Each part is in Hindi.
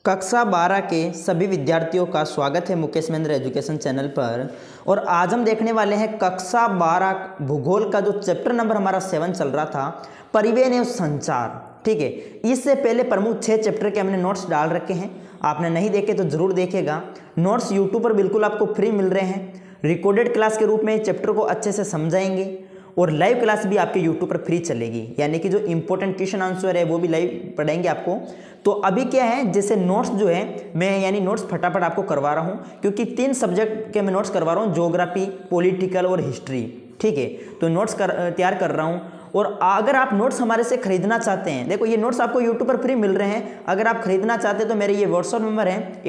कक्षा 12 के सभी विद्यार्थियों का स्वागत है मुकेश महेंद्र एजुकेशन चैनल पर। और आज हम देखने वाले हैं कक्षा 12 भूगोल का जो चैप्टर नंबर हमारा 7 चल रहा था, परिवहन एवं संचार। ठीक है, इससे पहले प्रमुख 6 चैप्टर के हमने नोट्स डाल रखे हैं। आपने नहीं देखे तो जरूर देखेगा। नोट्स यूट्यूब पर बिल्कुल आपको फ्री मिल रहे हैं। रिकॉर्डेड क्लास के रूप में चैप्टर को अच्छे से समझाएंगे और लाइव क्लास भी आपके यूट्यूब पर फ्री चलेगी, यानी कि जो इंपॉर्टेंट क्वेश्चन आंसर है वो भी लाइव पढ़ाएंगे आपको। तो अभी क्या है, जैसे नोट्स जो है मैं यानी नोट्स फटाफट आपको करवा रहा हूँ, क्योंकि 3 सब्जेक्ट के मैं नोट्स करवा रहा हूँ, ज्योग्राफी, पॉलिटिकल और हिस्ट्री। ठीक है, तो नोट्स तैयार कर रहा हूँ। और अगर आप नोट्स हमारे से खरीदना चाहते हैं, देखो ये नोट्स आपको यूट्यूब पर फ्री मिल रहे हैं। अगर आप खरीदना चाहते हैं तो मेरे ये व्हाट्सअप नंबर है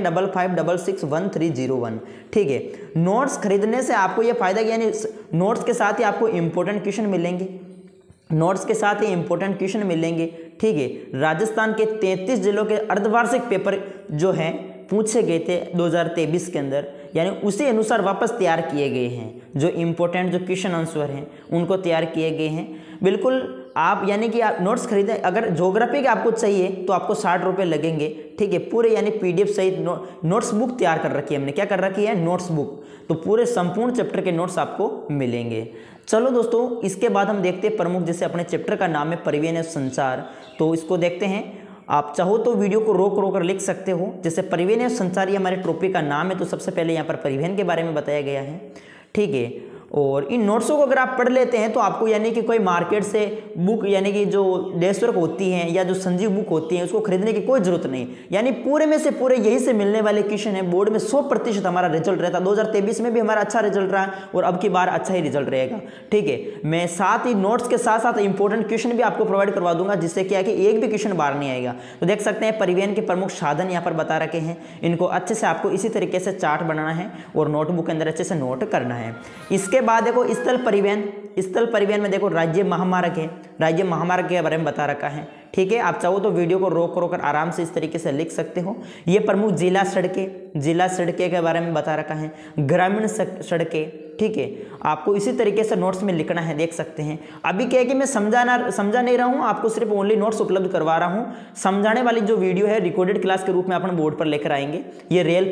8955661301। ठीक है, नोट्स खरीदने से आपको ये फायदा कि यानी नोट्स के साथ ही आपको इंपॉर्टेंट क्वेश्चन मिलेंगे, नोट्स के साथ ही इंपॉर्टेंट क्वेश्चन मिलेंगे। ठीक है, राजस्थान के 33 जिलों के अर्धवार्षिक पेपर जो हैं पूछे गए थे 2023 के अंदर, यानी उसी अनुसार वापस तैयार किए गए हैं। जो इंपॉर्टेंट जो क्वेश्चन आंसर हैं उनको तैयार किए गए हैं। बिल्कुल आप यानी कि आप नोट्स खरीदें। अगर ज्योग्राफी के आपको चाहिए तो आपको 60 रुपये लगेंगे। ठीक है, पूरे यानी PDF सहित नोट्स बुक तैयार कर रखी है हमने। क्या कर रखी है? Notes book. तो पूरे संपूर्ण चैप्टर के नोट्स आपको मिलेंगे। चलो दोस्तों, इसके बाद हम देखते हैं प्रमुख, जैसे अपने चैप्टर का नाम है परिवहन एवं संचार, तो इसको देखते हैं। आप चाहो तो वीडियो को रोक कर लिख सकते हो। जैसे परिवहन एवं संचार ये हमारे टॉपिक का नाम है, तो सबसे पहले यहाँ पर परिवहन के बारे में बताया गया है। ठीक है, और इन नोट्सों को अगर आप पढ़ लेते हैं तो आपको यानी कि कोई मार्केट से बुक यानी कि जो डेस्क वर्क होती हैं या जो संजीव बुक होती हैं उसको खरीदने की कोई जरूरत नहीं। यानी पूरे में से पूरे यही से मिलने वाले क्वेश्चन है। बोर्ड में 100% हमारा रिजल्ट रहता है। 2023 में भी हमारा अच्छा रिजल्ट रहा और अब की बार अच्छा ही रिजल्ट रहेगा। ठीक है, मैं साथ ही नोट्स के साथ साथ इंपॉर्टेंट क्वेश्चन भी आपको प्रोवाइड करवा दूंगा, जिससे क्या है कि एक भी क्वेश्चन बाहर नहीं आएगा। तो देख सकते हैं परिवहन के प्रमुख साधन यहाँ पर बता रखे हैं। इनको अच्छे से आपको इसी तरीके से चार्ट बनाना है और नोटबुक के अंदर अच्छे से नोट करना है। इसके बाद देखो स्थल परिवहन में देखो राज्य महामार्ग है, राज्य महामार्ग के बारे में बता रखा है। ठीक है, आप चाहो तो वीडियो को रोक कर आराम से इस तरीके से लिख सकते हो। ये प्रमुख जिला सड़कें के बारे में बता रखा है, ग्रामीण सड़कें। ठीक है, आपको इसी तरीके से नोट्स में लिखना है। देख सकते हैं अभी क्या है कि मैं समझा नहीं रहा हूँ, आपको सिर्फ ओनली नोट्स उपलब्ध करवा रहा हूँ। समझाने वाली जो वीडियो है रिकॉर्डेड क्लास के रूप में अपन बोर्ड पर लेकर आएंगे। ये रेल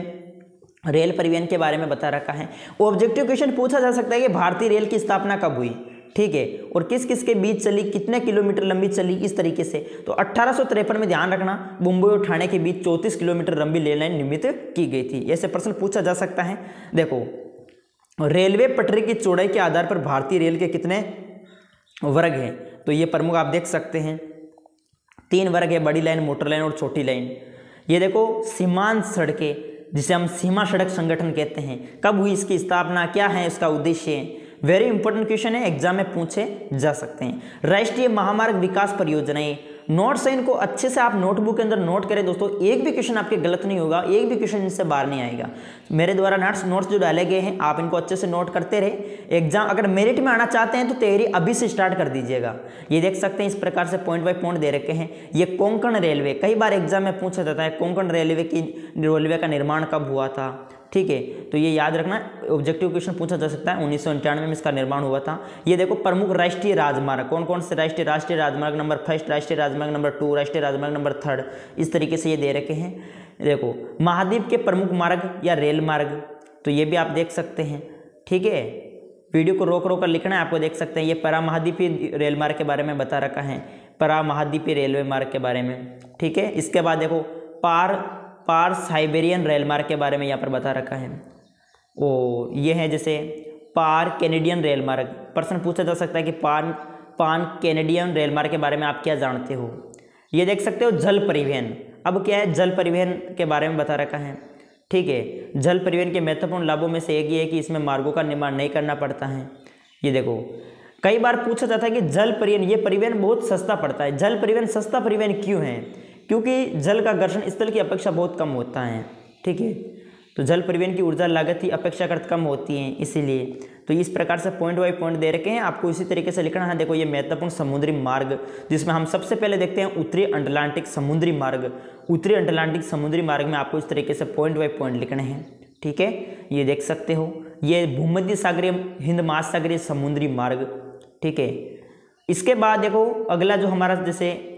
परिवहन के बारे में बता रखा है। ऑब्जेक्टिव क्वेश्चन पूछा जा सकता है कि भारतीय रेल की स्थापना कब हुई। ठीक है, और किस किस के बीच चली, कितने किलोमीटर लंबी चली, इस तरीके से। तो 1853 में ध्यान रखना, मुंबई और ठाणे के बीच 34 किलोमीटर लंबी रेल लाइन निर्मित की गई थी। ऐसे प्रश्न पूछा जा सकता है। देखो, रेलवे पटरी की चौड़ाई के आधार पर भारतीय रेल के कितने वर्ग हैं, तो ये प्रमुख आप देख सकते हैं 3 वर्ग है, बड़ी लाइन, मोटर लाइन और छोटी लाइन। ये देखो सीमांत सड़कें, जिसे हम सीमा सड़क संगठन कहते हैं, कब हुई इसकी स्थापना, क्या है इसका उद्देश्य। वेरी इंपॉर्टेंट क्वेश्चन है, एग्जाम में पूछे जा सकते हैं। राष्ट्रीय महामार्ग विकास परियोजनाएं, नोट्स है, इनको अच्छे से आप नोटबुक के अंदर नोट करें दोस्तों। एक भी क्वेश्चन आपके गलत नहीं होगा, एक भी क्वेश्चन इनसे बाहर नहीं आएगा। मेरे द्वारा नोट्स जो डाले गए हैं आप इनको अच्छे से नोट करते रहे। एग्जाम अगर मेरिट में आना चाहते हैं तो तैयारी अभी से स्टार्ट कर दीजिएगा। ये देख सकते हैं इस प्रकार से पॉइंट बाय पॉइंट दे रखे हैं। ये कोंकण रेलवे, कई बार एग्जाम में पूछा जाता है कोंकण रेलवे का निर्माण कब हुआ था। ठीक है, तो ये याद रखना, ऑब्जेक्टिव क्वेश्चन पूछा जा सकता है। 1991 में इसका निर्माण हुआ था। ये देखो प्रमुख राष्ट्रीय राजमार्ग कौन कौन से, राष्ट्रीय राजमार्ग नंबर 1, राष्ट्रीय राजमार्ग नंबर 2, राष्ट्रीय राजमार्ग नंबर 3, इस तरीके से ये दे रखे हैं। देखो महाद्वीप के प्रमुख मार्ग या रेल मार्ग, तो ये भी आप देख सकते हैं। ठीक है, वीडियो को रोक कर लिखना है आपको। देख सकते हैं ये परामहाद्वीपीय रेल मार्ग के बारे में बता रखा है, परामहाद्वीपीय रेलवे मार्ग के बारे में। ठीक है, इसके बाद देखो पार साइबेरियन रेल मार्ग के बारे में यहाँ पर बता रखा है। और ये है जैसे पार कैनेडियन रेल मार्ग। प्रश्न पूछा जा सकता है कि पान कैनेडियन रेल मार्ग के बारे में आप क्या जानते हो। ये देख सकते हो जल परिवहन। अब क्या है, जल परिवहन के बारे में बता रखा है। ठीक है, जल परिवहन के महत्वपूर्ण लाभों में से एक ये है कि इसमें मार्गों का निर्माण नहीं करना पड़ता है। ये देखो कई बार पूछा जाता है कि जल परिवहन, ये परिवहन बहुत सस्ता पड़ता है। जल परिवहन सस्ता परिवहन क्यों है? क्योंकि जल का घर्षण स्थल की अपेक्षा बहुत कम होता है। ठीक है, तो जल परिवहन की ऊर्जा लागत ही अपेक्षाकृत कम होती है, इसीलिए। तो इस प्रकार से पॉइंट बाय पॉइंट दे रखे हैं, आपको इसी तरीके से लिखना है। देखो ये महत्वपूर्ण समुद्री मार्ग, जिसमें हम सबसे पहले देखते हैं उत्तरी अटलांटिक समुद्री मार्ग। उत्तरी अटलांटिक समुद्री मार्ग में आपको इस तरीके से पॉइंट बाय पॉइंट लिखने हैं। ठीक है, ये देख सकते हो, ये भूमध्य सागरीय हिंद महासागरीय समुद्री मार्ग। ठीक है, इसके बाद देखो अगला जो हमारा जैसे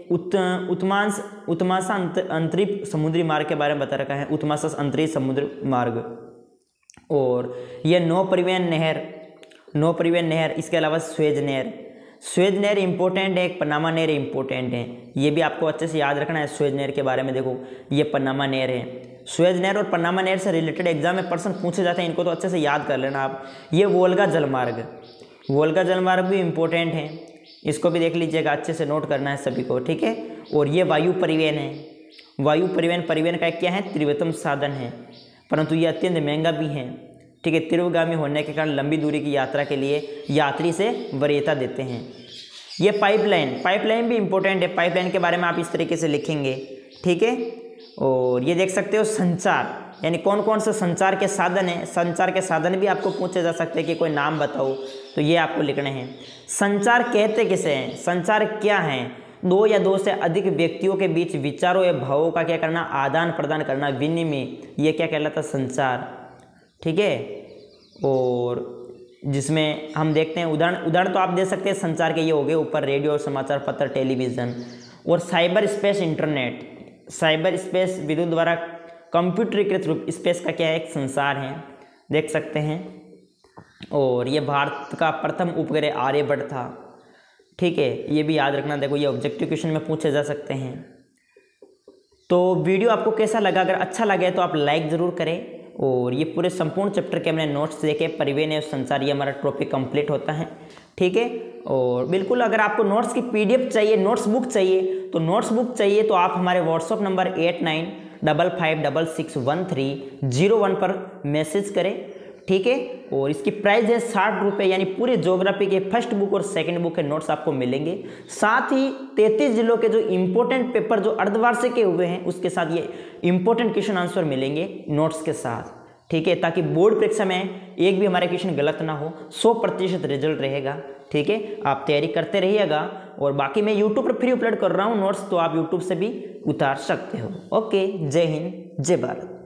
उत्माशा अंतरिक्ष समुद्री मार्ग के बारे में बता रखा है, उत्माशा अंतरिक्ष समुद्र मार्ग। और ये नौ परिवहन नहर, इसके अलावा स्वेज नहर इंपॉर्टेंट है, एक पनामा नहर इंपॉर्टेंट है, ये भी आपको अच्छे से याद रखना है। स्वेज नहर के बारे में देखो, ये पनामा नहर है। स्वेज नहर और पनामा नहर से रिलेटेड एग्जाम में प्रश्न पूछे जाते हैं, इनको तो अच्छे से याद कर लेना आप। ये वोल्गा जलमार्ग भी इंपॉर्टेंट है, इसको भी देख लीजिएगा, अच्छे से नोट करना है सभी को, ठीक है। और ये वायु परिवहन है। वायु परिवहन का क्या है, तीव्रतम साधन है, परंतु ये अत्यंत महंगा भी है, ठीक है। तीव्रगामी होने के कारण लंबी दूरी की यात्रा के लिए यात्री से वरीयता देते हैं। ये पाइपलाइन भी इंपॉर्टेंट है, पाइपलाइन के बारे में आप इस तरीके से लिखेंगे, ठीक है। और ये देख सकते हो संचार, यानी कौन कौन से संचार के साधन हैं, संचार के साधन भी आपको पूछे जा सकते हैं कि कोई नाम बताओ, तो ये आपको लिखने हैं। संचार कहते किसे हैं, संचार क्या है, दो या दो से अधिक व्यक्तियों के बीच विचारों या भावों का क्या करना, आदान प्रदान करना, विनिमय, ये क्या कहलाता है, संचार, ठीक है। और जिसमें हम देखते हैं उदाहरण तो आप दे सकते हैं संचार के, ये हो गए ऊपर रेडियो, समाचार पत्र, टेलीविज़न। और cyber space internet, cyber space विद्युत द्वारा कंप्यूटरीकृत रूप स्पेस का क्या है, एक संसार है, देख सकते हैं। और ये भारत का प्रथम उपग्रह आर्यभट्ट था, ठीक है, ये भी याद रखना। देखो ये ऑब्जेक्टिव क्वेश्चन में पूछे जा सकते हैं। तो वीडियो आपको कैसा लगा, अगर अच्छा लगे तो आप लाइक ज़रूर करें। और ये पूरे संपूर्ण चैप्टर के हमने नोट्स देखे, परिवहन एवं संचार, ये हमारा टॉपिक कंप्लीट होता है, ठीक है। और बिल्कुल अगर आपको नोट्स की PDF चाहिए, नोट्स बुक चाहिए तो आप हमारे व्हाट्सअप नंबर 8955661301 पर मैसेज करें, ठीक है। और इसकी प्राइस है 60 रुपये, यानी पूरे ज्योग्राफी के फर्स्ट बुक और सेकंड बुक के नोट्स आपको मिलेंगे। साथ ही 33 जिलों के जो इंपॉर्टेंट पेपर जो अर्धवार्षिक के हुए हैं, उसके साथ ये इंपॉर्टेंट क्वेश्चन आंसर मिलेंगे नोट्स के साथ, ठीक है, ताकि बोर्ड परीक्षा में एक भी हमारे क्वेश्चन गलत ना हो, 100% रिजल्ट रहेगा, ठीक है। आप तैयारी करते रहिएगा। और बाकी मैं यूट्यूब पर फ्री अपलोड कर रहा हूँ नोट्स, तो आप यूट्यूब से भी उतार सकते हो। ओके, जय हिंद, जय भारत।